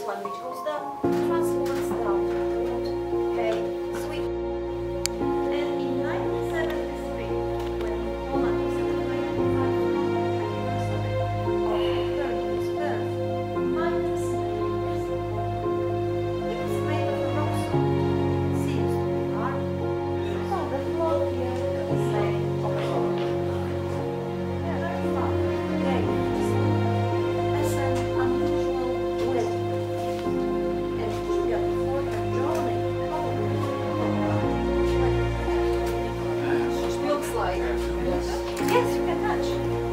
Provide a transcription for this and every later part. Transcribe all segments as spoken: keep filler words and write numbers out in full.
one which goes down, transforms down. Okay, sweet. And in nineteen seventy-three, when Poland was celebrating the anniversary of Copernicus' birth, miners made this. It is made of rock salt. It seems to be hard. So the floor here is made of rock. Yeah, very fun. Okay. As an unusual wedding. And Inga before her journey looks like. Yes, you can touch.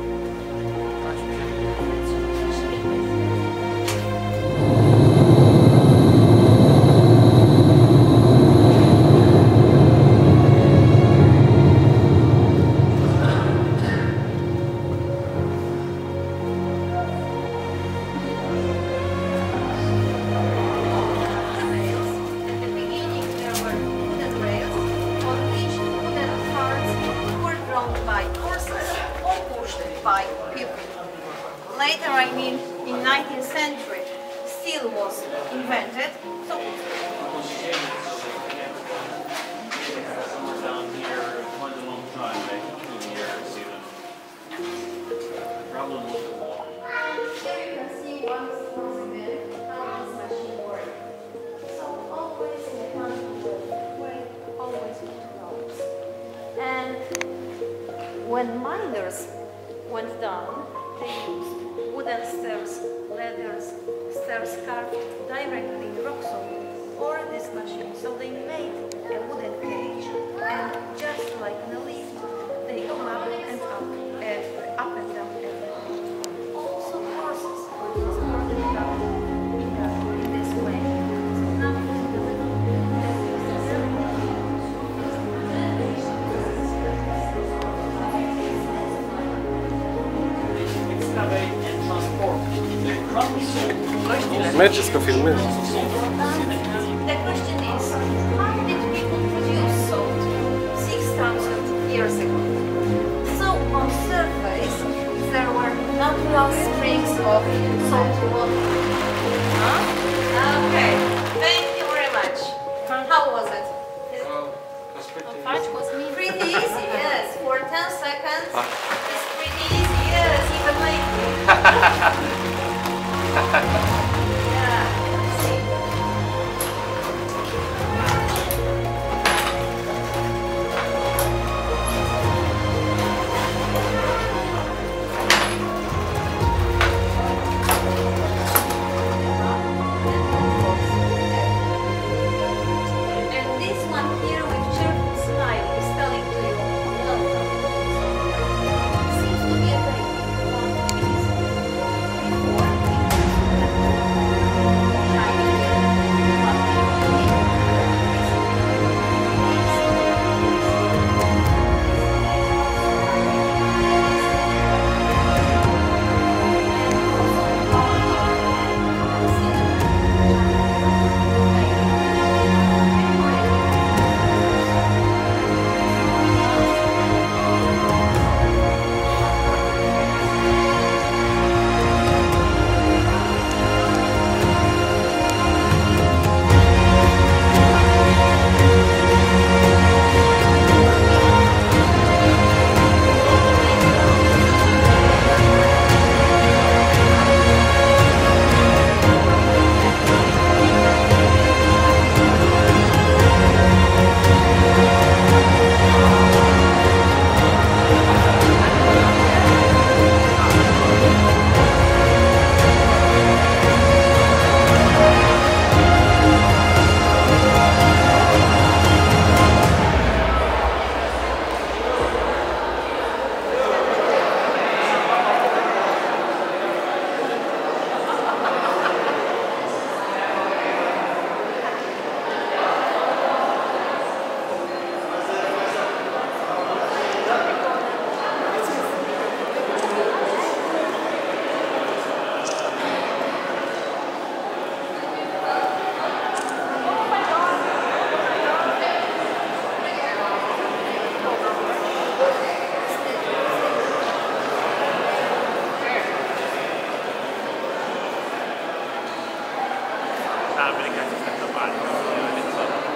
By people. Later, I mean, in nineteenth century, steel was invented. So down here quite a long time, like two years even. The problem was the wall. here you can see once once again how this machine works. So always in a comfortable way, always with knobs. And when miners went down, they used wooden stairs, ladders, stairs carved directly in rock salt, or this machine. So they made a wooden cage, and just like in a lift, they go up and up, and up and down. And also horses were transported down in, the, in this way. So now you can do it. My wszystko filmy. The question is, how did people produce salt six thousand years ago? So on surface, there were natural springs of salt water. Huh? Okay, thank you very much. How was it? Pretty easy, yes. For ten seconds, it's pretty easy, yes, even lately. Yeah, see. America si sta accampando.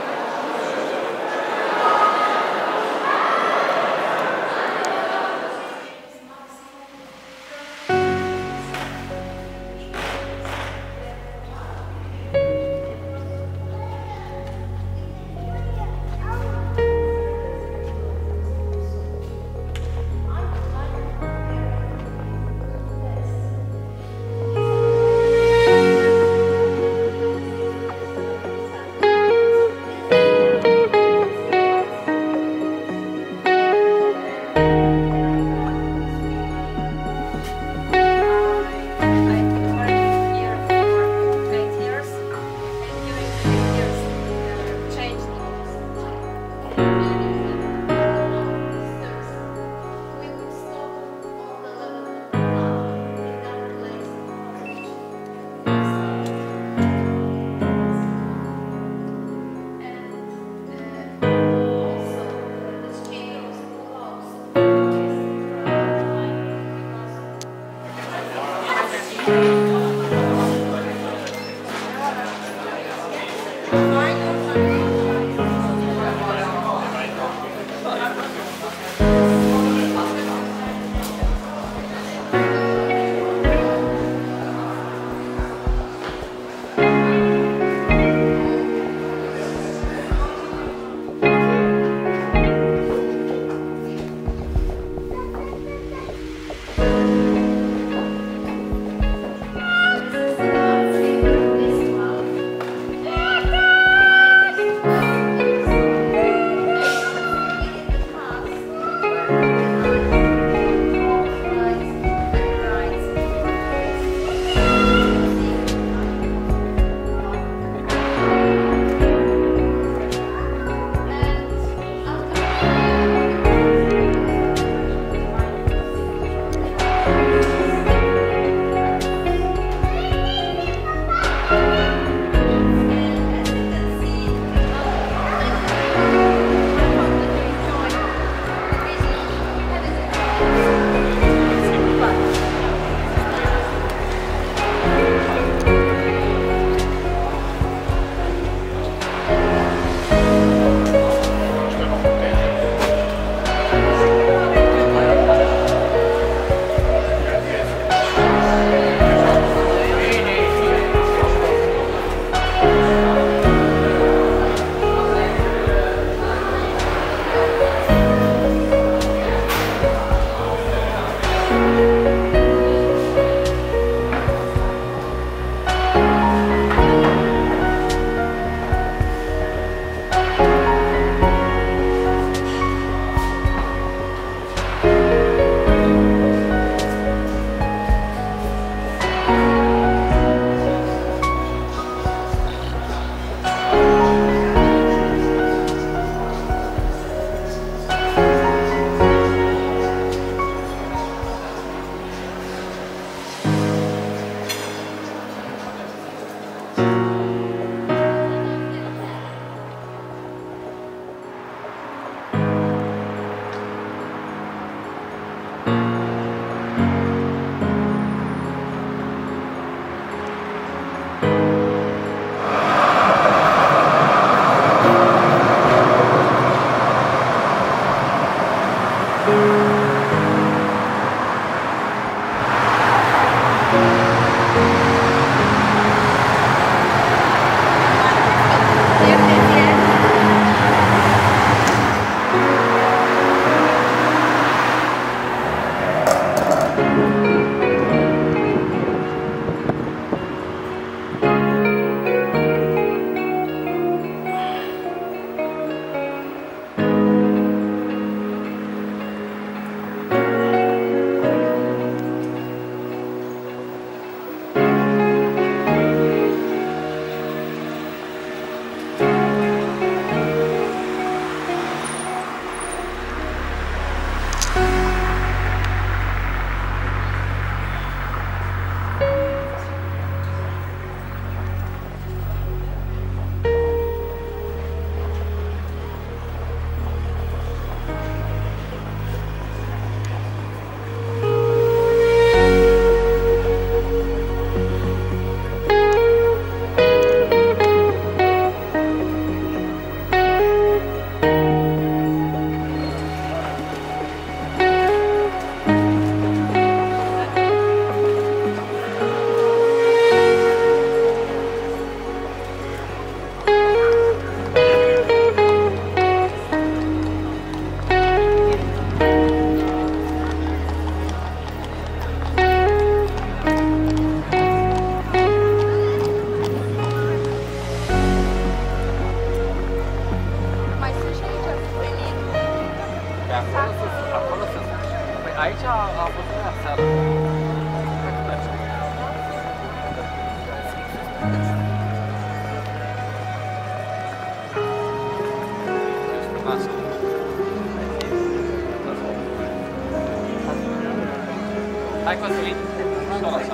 Hai, Cosmin. Doar așa.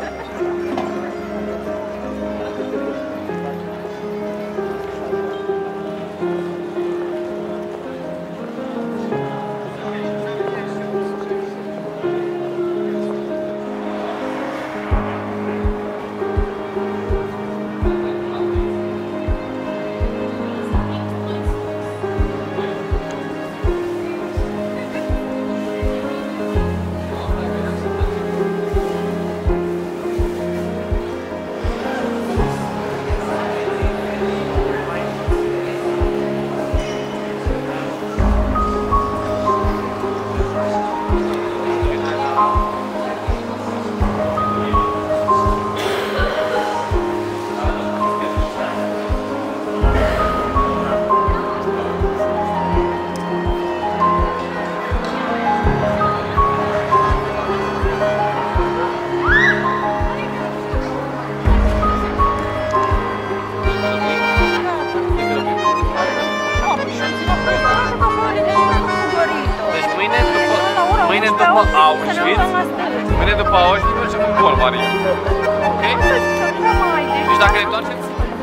Mâine după Auschwitz, mâine după Auschwitz mergem în Bolvarie. Ok? Deci dacă ne întoarcem...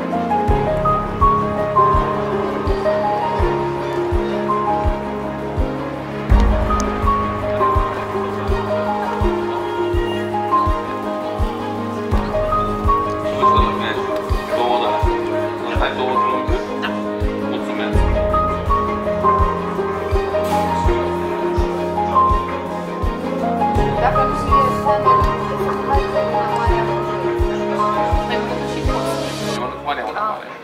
Două ore. Hai două drumuri. Mulțumesc. Dacă nu știe standard, mai trebuie la Marea Mare. Mai mult și poți. Mai mult cu Marea Mare.